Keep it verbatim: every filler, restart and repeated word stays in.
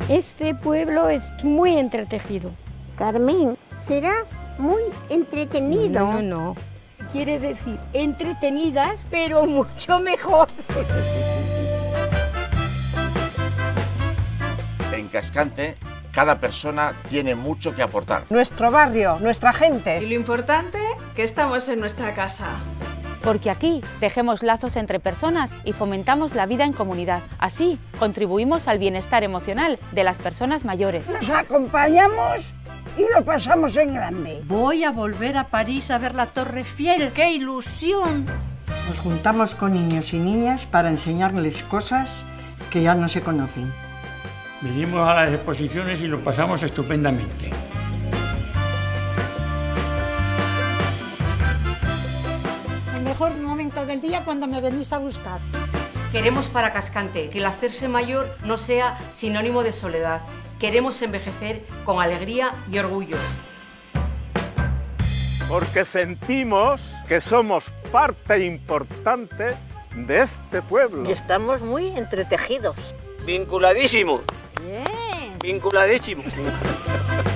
Este pueblo es muy entretejido. Carmen, será muy entretenido. No, no, no. Quiere decir entretenidas, pero mucho mejor. En Cascante, cada persona tiene mucho que aportar. Nuestro barrio, nuestra gente. Y lo importante, que estamos en nuestra casa. Porque aquí tejemos lazos entre personas y fomentamos la vida en comunidad. Así, contribuimos al bienestar emocional de las personas mayores. Nos acompañamos y lo pasamos en grande. Voy a volver a París a ver la Torre Eiffel. ¡Qué ilusión! Nos juntamos con niños y niñas para enseñarles cosas que ya no se conocen. Venimos a las exposiciones y lo pasamos estupendamente. El mejor momento del día cuando me venís a buscar. Queremos para Cascante que el hacerse mayor no sea sinónimo de soledad. Queremos envejecer con alegría y orgullo. Porque sentimos que somos parte importante de este pueblo. Y estamos muy entretejidos. Vinculadísimos. Bien. Vinculadísimos.